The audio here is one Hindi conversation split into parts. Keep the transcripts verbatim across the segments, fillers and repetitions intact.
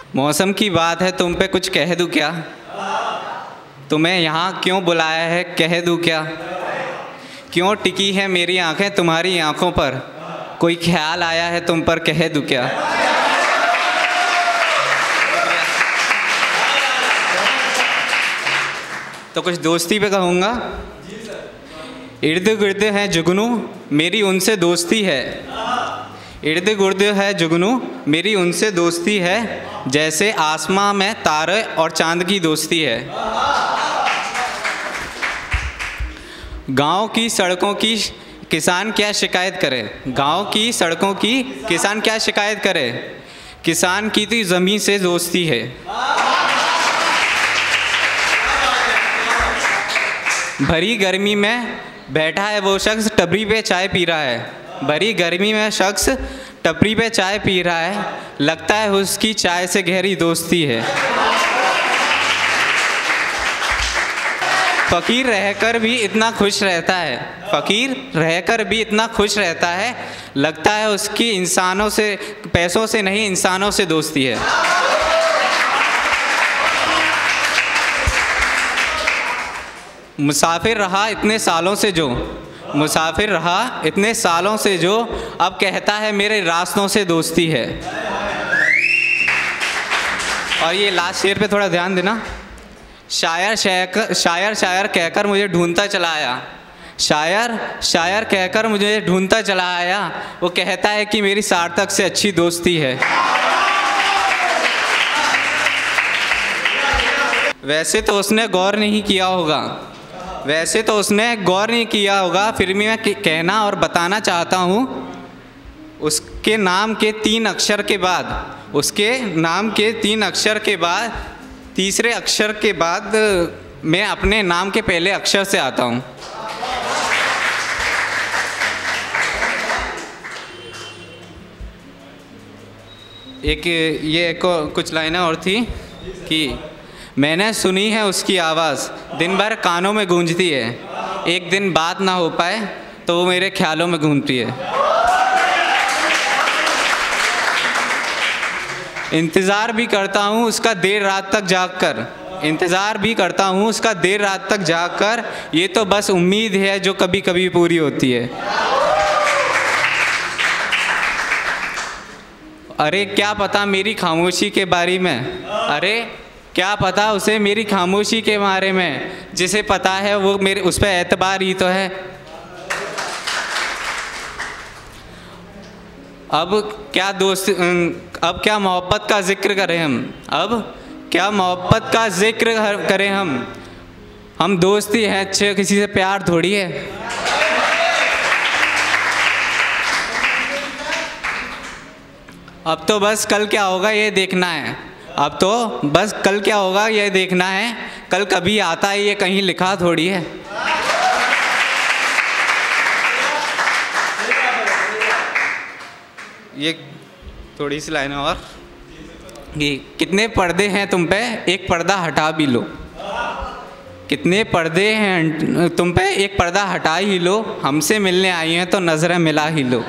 मौसम की बात है, तुम पे कुछ कह दूँ क्या? तुम्हें यहाँ क्यों बुलाया है, कह दूँ क्या? क्यों टिकी है मेरी आंखें तुम्हारी आंखों पर, कोई ख्याल आया है तुम पर, कह दूँ क्या? तो कुछ दोस्ती पे कहूँगा। इर्द गिर्द है जुगनू मेरी उनसे दोस्ती है, इर्द गिर्द है जुगनू मेरी उनसे दोस्ती है, जैसे आसमां में तारे और चांद की दोस्ती है। गांव की सड़कों की किसान क्या शिकायत करे, गांव की सड़कों की किसान क्या शिकायत करे, किसान की तो ज़मीन से दोस्ती है। भरी गर्मी में बैठा है वो शख्स टपरी पे चाय पी रहा है, भरी गर्मी में शख्स टपरी पे चाय पी रहा है, लगता है उसकी चाय से गहरी दोस्ती है। फ़कीर रहकर भी इतना खुश रहता है, फ़कीर रहकर भी इतना खुश रहता है, लगता है उसकी इंसानों से, पैसों से नहीं इंसानों से दोस्ती है। मुसाफिर रहा इतने सालों से जो, मुसाफिर रहा इतने सालों से जो, अब कहता है मेरे रास्तों से दोस्ती है। और ये लास्ट शेर पे थोड़ा ध्यान देना। शायर शायर शायर शायर कहकर मुझे ढूंढता चला आया, शायर शायर कहकर मुझे ढूंढता चला आया, वो कहता है कि मेरी सार्थक से अच्छी दोस्ती है। वैसे तो उसने गौर नहीं किया होगा, वैसे तो उसने गौर नहीं किया होगा, फिर भी मैं कहना और बताना चाहता हूँ, उसके नाम के तीन अक्षर के बाद, उसके नाम के तीन अक्षर के बाद, तीसरे अक्षर के बाद मैं अपने नाम के पहले अक्षर से आता हूँ। एक ये एक कुछ लाइनें और थी कि मैंने सुनी है उसकी आवाज़ दिन भर कानों में गूंजती है, एक दिन बात ना हो पाए तो वो मेरे ख्यालों में घूमती है। इंतज़ार भी करता हूँ उसका देर रात तक जागकर, इंतज़ार भी करता हूँ उसका देर रात तक जागकर, ये तो बस उम्मीद है जो कभी कभी पूरी होती है। अरे क्या पता मेरी खामोशी के बारे में, अरे क्या पता उसे मेरी खामोशी के बारे में, जिसे पता है वो मेरे उस पर एतबार ही तो है। अब क्या दोस्त, अब क्या मोहब्बत का जिक्र करें हम, अब क्या मोहब्बत का जिक्र करें हम, हम दोस्ती हैं अच्छे, किसी से प्यार थोड़ी है। अब तो बस कल क्या होगा ये देखना है, अब तो बस कल क्या होगा ये देखना है, कल कभी आता है ये कहीं लिखा थोड़ी है। ये थोड़ी सी लाइन और कि कितने पर्दे हैं तुम पे, एक पर्दा हटा भी लो, कितने पर्दे हैं तुम पे, एक पर्दा हटा ही लो, हमसे मिलने आई हैं तो नज़रें मिला ही लो।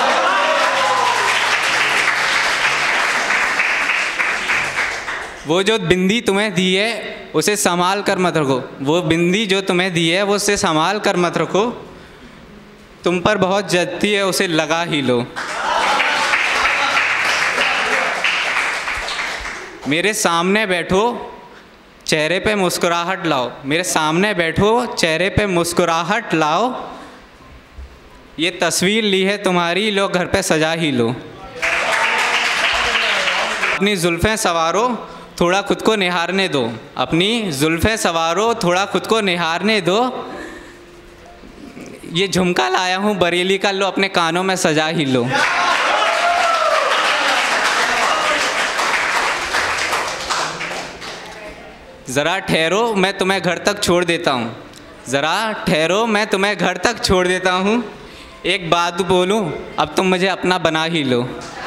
वो जो बिंदी तुम्हें दी है उसे संभाल कर मत रखो, वो बिंदी जो तुम्हें दी है वो उसे संभाल कर मत रखो, तुम पर बहुत जचती है उसे लगा ही लो। मेरे सामने बैठो चेहरे पे मुस्कुराहट लाओ, मेरे सामने बैठो चेहरे पे मुस्कुराहट लाओ, ये तस्वीर ली है तुम्हारी लो घर पे सजा ही लो। अपनी जुल्फ़ें सवारो थोड़ा खुद को निहारने दो, अपनी जुल्फ़ें सवारो थोड़ा खुद को निहारने दो, ये झुमका लाया हूँ बरेली का लो अपने कानों में सजा ही लो। ज़रा ठहरो मैं तुम्हें घर तक छोड़ देता हूँ, ज़रा ठहरो मैं तुम्हें घर तक छोड़ देता हूँ, एक बात बोलूँ अब तुम मुझे अपना बना ही लो।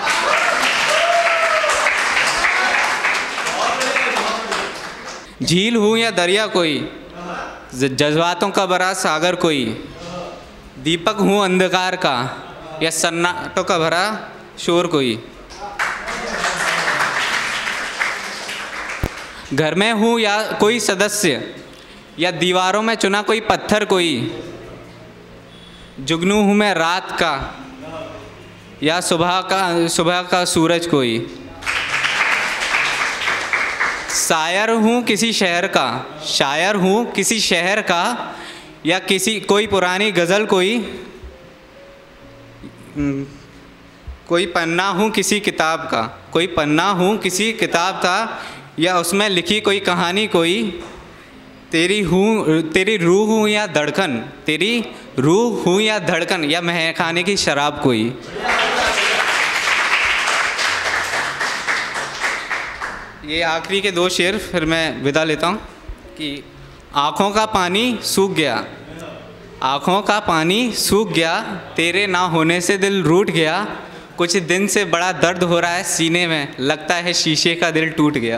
झील हूँ या दरिया कोई, जज्बातों का भरा सागर कोई, दीपक हूँ अंधकार का या सन्नाटों का भरा शोर कोई। घर में हूँ या कोई सदस्य, या दीवारों में चुना कोई पत्थर कोई, जुगनू हूँ मैं रात का या सुबह का सुबह का सूरज कोई। शायर हूँ किसी शहर का, शायर हूँ किसी शहर का, या किसी कोई पुरानी गज़ल कोई, कोई पन्ना हूँ किसी किताब का, कोई पन्ना हूँ किसी किताब का, या उसमें लिखी कोई कहानी कोई। तेरी हूँ तेरी रूह हूँ या धड़कन, तेरी रूह हूँ या धड़कन, या महकाने की शराब कोई। ये आखिरी के दो शेर फिर मैं विदा लेता हूँ कि आँखों का पानी सूख गया, आँखों का पानी सूख गया, तेरे ना होने से दिल रूठ गया, कुछ दिन से बड़ा दर्द हो रहा है सीने में, लगता है शीशे का दिल टूट गया।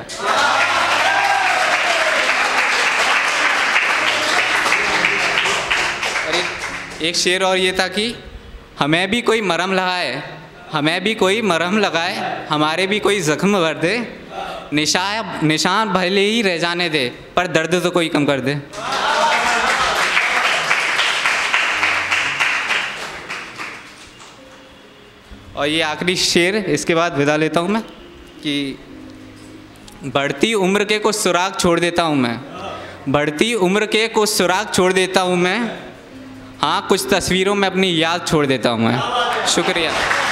और एक, एक शेर और ये था कि हमें भी कोई मरहम लगाए, हमें भी कोई मरहम लगाए, हमारे भी कोई ज़ख्म भर दे, निशान निशान भले ही रह जाने दे, पर दर्द तो कोई कम कर दे। और ये आखिरी शेर, इसके बाद विदा लेता हूँ मैं कि बढ़ती उम्र के कुछ सुराग छोड़ देता हूँ मैं, बढ़ती उम्र के कुछ सुराग छोड़ देता हूँ मैं, हाँ कुछ तस्वीरों में अपनी याद छोड़ देता हूँ मैं। शुक्रिया।